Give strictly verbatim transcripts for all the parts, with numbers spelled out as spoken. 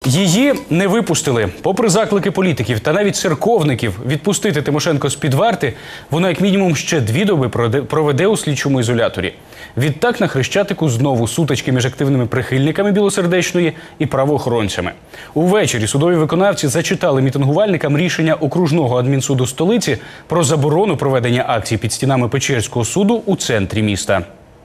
Її не випустили. Попри заклики політиків та навіть церковників відпустити Тимошенко з-під варти, вона як мінімум ще дві доби проведе у слідчому ізоляторі. Відтак на Хрещатику знову сутички між активними прихильниками Білосердечної і правоохоронцями. Увечері судові виконавці зачитали мітингувальникам рішення окружного адмінсуду столиці про заборону проведення акцій під стінами Печерського суду у центрі міста.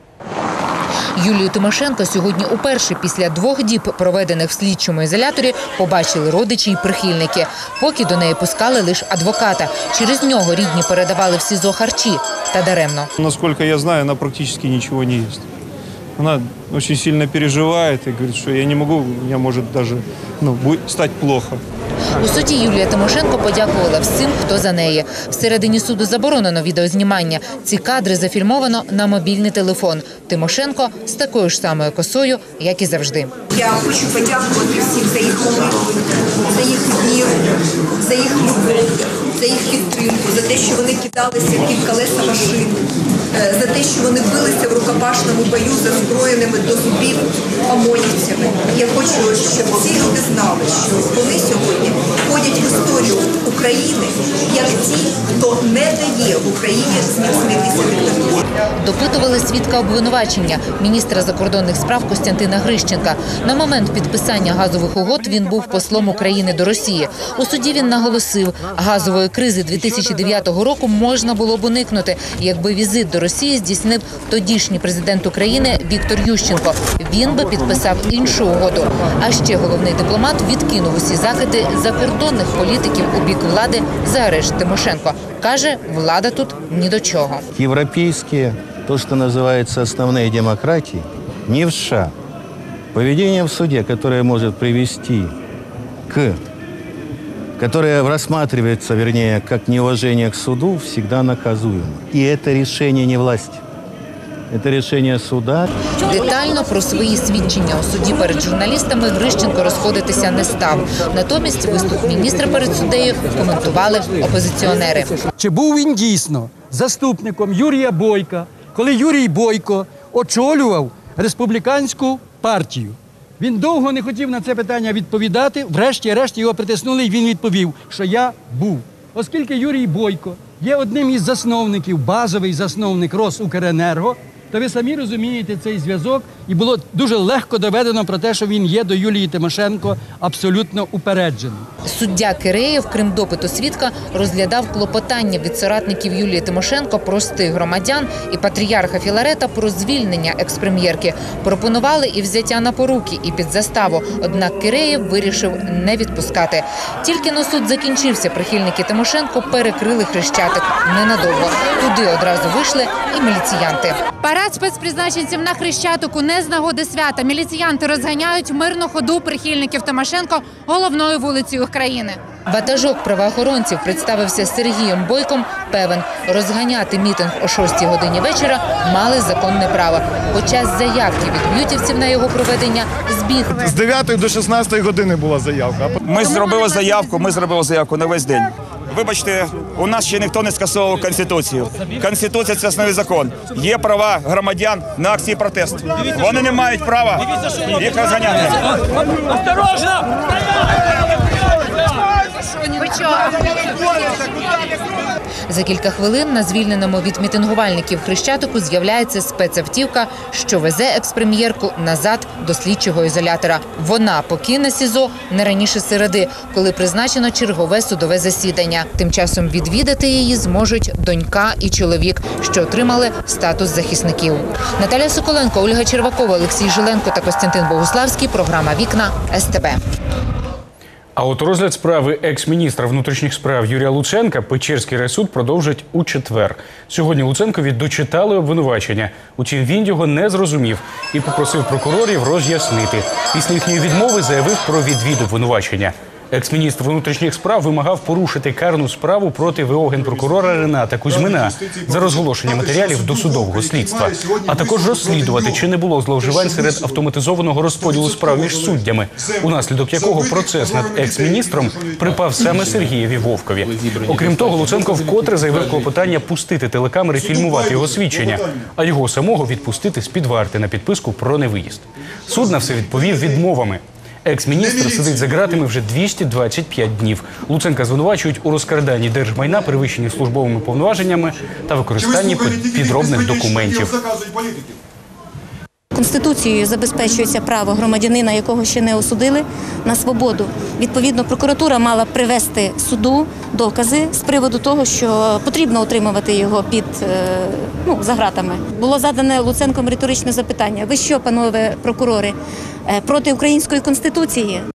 Юлію Тимошенко сьогодні уперше після двох діб, проведених в слідчому ізоляторі, побачили родичі й прихильники. Поки до неї пускали лише адвоката. Через нього рідні передавали в СІЗО харчі. Та даремно. Насколько я знаю, она практически ничего не ест. Она очень сильно переживает и говорит, что я не могу, у меня может даже ну, стать плохо. У суді Юлія Тимошенко подякувала всім, хто за неї. Всередині суду заборонено відеознімання. Ці кадри зафільмовано на мобільний телефон. Тимошенко з такою ж самою косою, як і завжди. Я хочу подякувати всім за їх молитви, за їх віру, за їх любов, за їх підтримку, за те, що вони кидалися під колеса машин, за те, що вони билися в рукопашному бою за зброєними до зубів ОМОНівцями. Я хочу, щоб всі люди знали, що вони сьогодні входять в історію України як ті, хто не дає Україні зміцнитися диктатурі. Допитували свідка обвинувачення, міністра закордонних справ Костянтина Грищенка. На момент підписання газових угод він був послом України до Росії. У суді він наголосив, газової кризи дві тисячі дев'ятого року можна було б уникнути, якби візит до Росії здійснив тодішній президент України Віктор Ющенко. Він би підписав іншу угоду. А ще головний дипломат відкинув усі закиди закордонних політиків у бік влади за арешт Тимошенко. Каже, влада тут ні до чого. Європейські, то, що називається основні демократії, не в США. Поведение в суде, которое может привести к, которое рассматривается, вернее, как неуважение к суду, всегда наказуемо. И это решение не власти. Це рішення суда. Детально про свої свідчення у суді перед журналістами Грищенко розходитися не став. Натомість виступ міністра перед суддею коментували опозиціонери. Чи був він дійсно заступником Юрія Бойка, коли Юрій Бойко очолював республіканську партію? Він довго не хотів на це питання відповідати, врешті-решт його притиснули і він відповів, що я був. Оскільки Юрій Бойко є одним із засновників, базовий засновник Росукренерго, то ви самі розумієте цей зв'язок, і було дуже легко доведено про те, що він є до Юлії Тимошенко абсолютно упереджений. Суддя Киреєв, крім допиту свідка, розглядав клопотання від соратників Юлії Тимошенко, простих громадян і патріарха Філарета про звільнення експрем'єрки. Пропонували і взяття на поруки, і під заставу. Однак Киреєв вирішив не відпускати. Тільки но суд закінчився, прихильники Тимошенко перекрили Хрещатик ненадовго. Туди одразу вийшли і міліціянти. Парад спецпризначенців на Хрещатику не з нагоди свята. Міліціянти розганяють мирну ходу прихильників Тимошенко головною вулицею країни. Ватажок правоохоронців представився Сергієм Бойком, певен, розганяти мітинг о шостій годині вечора мали законне право. Хоча з заявки від б'ютівців на його проведення збіг. З дев'ятої до шістнадцятої години була заявка. Ми зробили заявку, ми зробили заявку на весь день. Вибачте, у нас ще ніхто не скасовував Конституцію. Конституція – це основний закон. Є права громадян на акції протесту. Вони не мають права їх розганяти. Осторожно! Ви чого? За кілька хвилин на звільненому від мітингувальників Хрещатику з'являється спецавтівка, що везе експрем'єрку назад до слідчого ізолятора. Вона покине СІЗО не раніше середи, коли призначено чергове судове засідання. Тим часом відвідати її зможуть донька і чоловік, що отримали статус захисників. Наталя Соколенко, Ольга Червакова, Олексій Жиленко та Костянтин Богуславський. Програма «Вікна» СТБ. А от розгляд справи екс-міністра внутрішніх справ Юрія Луценка Печерський райсуд продовжить у четвер. Сьогодні Луценкові дочитали обвинувачення. Утім, він його не зрозумів і попросив прокурорів роз'яснити. Після їхньої відмови заявив про відвід обвинувачення. Екс-міністр внутрішніх справ вимагав порушити карну справу проти ВО генпрокурора Рената Кузьмина за розголошення матеріалів досудового слідства, а також розслідувати, чи не було зловживань серед автоматизованого розподілу справ між суддями, унаслідок якого процес над екс-міністром припав саме Сергієві Вовкові. Окрім того, Луценко вкотре заявив клопотання пустити телекамери фільмувати його свідчення, а його самого відпустити з-під варти на підписку про невиїзд. Суд на все відповів відмовами. Екс-міністр сидить за ґратами вже двісті двадцять п'ять днів. Луценка звинувачують у розкраданні держмайна, перевищенні службовими повноваженнями та використанні підробних документів. Конституцією забезпечується право громадянина, якого ще не осудили, на свободу. Відповідно, прокуратура мала привести суду докази з приводу того, що потрібно утримувати його під, ну, за ґратами. Було задане Луценком риторичне запитання. Ви що, панове прокурори, проти української Конституції?